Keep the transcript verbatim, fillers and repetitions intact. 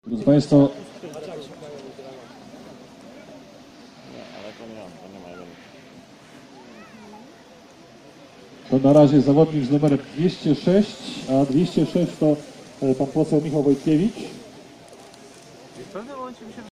Drodzy Państwo, to na razie zawodnik z numerem dwieście sześć, a dwieście sześć to pan poseł Michał Wojtkiewicz. W pewnym momencie mi się